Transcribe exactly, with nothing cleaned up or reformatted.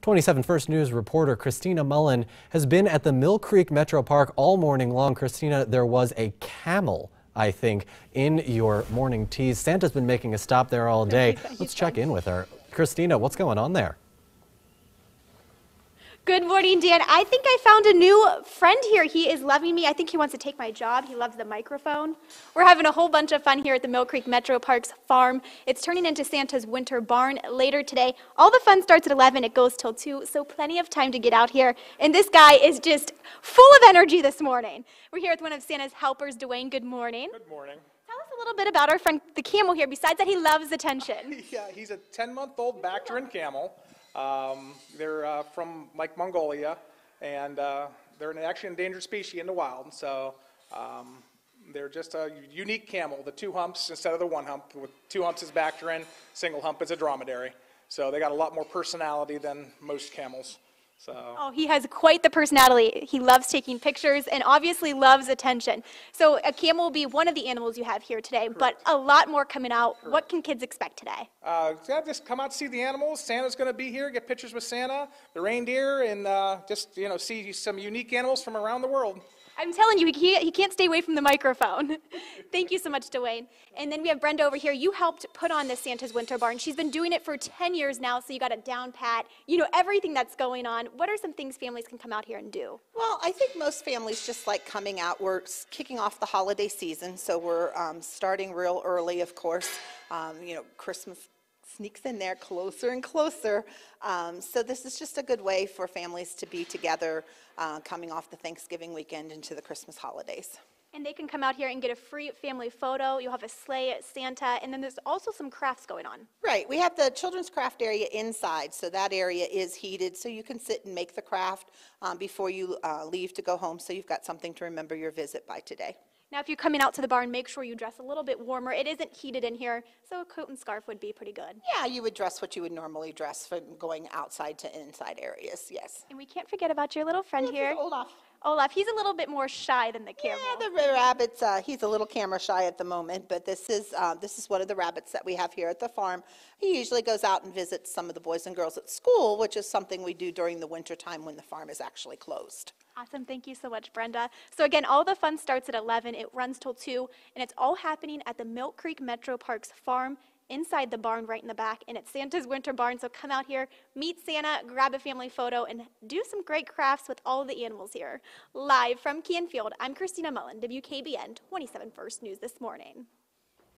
twenty-seven First News reporter Christina Mullen has been at the Mill Creek Metro Park all morning long. Christina, there was a camel, I think, in your morning teas. Santa's been making a stop there all day. Let's check in with her. Christina, what's going on there? Good morning, Dan. I think I found a new friend here. He is loving me. I think he wants to take my job. He loves the microphone. We're having a whole bunch of fun here at the Mill Creek Metro Parks farm. It's turning into Santa's winter barn later today. All the fun starts at eleven. It goes till two, so plenty of time to get out here. And this guy is just full of energy this morning. We're here with one of Santa's helpers, Dwayne. Good morning. Good morning. Tell us a little bit about our friend, the camel here. Besides that, he loves attention. Yeah, he's a ten-month-old Bactrian camel. Um, they're uh, from like Mongolia, and uh, they're an actually endangered species in the wild. So um, they're just a unique camel. The two humps instead of the one hump. With two humps is Bactrian, single hump is a dromedary. So they got a lot more personality than most camels. So. Oh, he has quite the personality. He loves taking pictures and obviously loves attention. So a camel will be one of the animals you have here today, Correct. But a lot more coming out. Correct. What can kids expect today? Uh, yeah, just come out to see the animals. Santa's going to be here, get pictures with Santa, the reindeer, and uh, just you know see some unique animals from around the world. I'm telling you, he can't, he can't stay away from the microphone. Thank you so much, Dwayne. And then we have Brenda over here. You helped put on this Santa's Winter Barn. She's been doing it for ten years now, so you got it down pat. You know everything that's going on. What are some things families can come out here and do? Well, I think most families just like coming out. We're kicking off the holiday season, so we're um, starting real early, of course. Um, you know, Christmas sneaks in there closer and closer. Um, so this is just a good way for families to be together uh, coming off the Thanksgiving weekend into the Christmas holidays. And they can come out here and get a free family photo. You'll have a sleigh at Santa, and then there's also some crafts going on. Right. We have the children's craft area inside, so that area is heated, so you can sit and make the craft um, before you uh, leave to go home, so you've got something to remember your visit by today. Now, if you're coming out to the barn, make sure you dress a little bit warmer. It isn't heated in here, so a coat and scarf would be pretty good. Yeah, you would dress what you would normally dress for going outside to inside areas, yes. And we can't forget about your little friend here. Olaf. Olaf, he's a little bit more shy than the camel. Yeah, the rabbit's, uh, he's a little camera shy at the moment, but this is, uh, this is one of the rabbits that we have here at the farm. He usually goes out and visits some of the boys and girls at school, which is something we do during the winter time when the farm is actually closed. Awesome. Thank you so much, Brenda. So again, all the fun starts at eleven. It runs till two, and it's all happening at the Mill Creek Metro Parks farm inside the barn right in the back, and it's Santa's Winter Barn. So come out here, meet Santa, grab a family photo, and do some great crafts with all the animals here. Live from Canfield, I'm Christina Mullen, W K B N twenty-seven First News this morning.